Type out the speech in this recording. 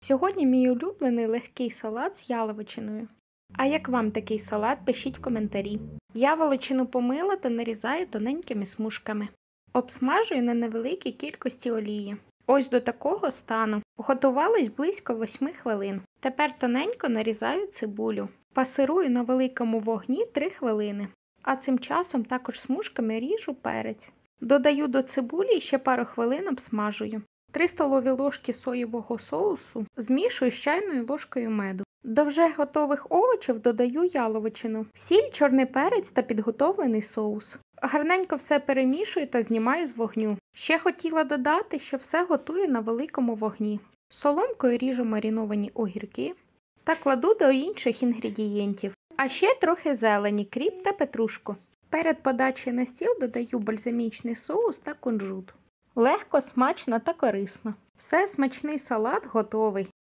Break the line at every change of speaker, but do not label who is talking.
Сьогодні мій улюблений легкий салат з яловичиною. А як вам такий салат, пишіть в коментарі. Я волочину помила та нарізаю тоненькими смужками. Обсмажую на невеликій кількості олії. Ось до такого стану. Готувалось близько 8 хвилин. Тепер тоненько нарізаю цибулю. Пасирую на великому вогні 3 хвилини. А цим часом також смужками ріжу перець. Додаю до цибулі і ще пару хвилин обсмажую. 3 столові ложки соєвого соусу змішую з чайною ложкою меду. До вже готових овочів додаю яловичину, сіль, чорний перець та підготовлений соус. Гарненько все перемішую та знімаю з вогню. Ще хотіла додати, що все готую на великому вогні. Соломкою ріжу мариновані огірки та кладу до інших інгредієнтів. А ще трохи зелені, кріп та петрушку. Перед подачею на стіл додаю бальзамічний соус та кунжут. Легко, смачно та корисно. Все, смачний салат готовий.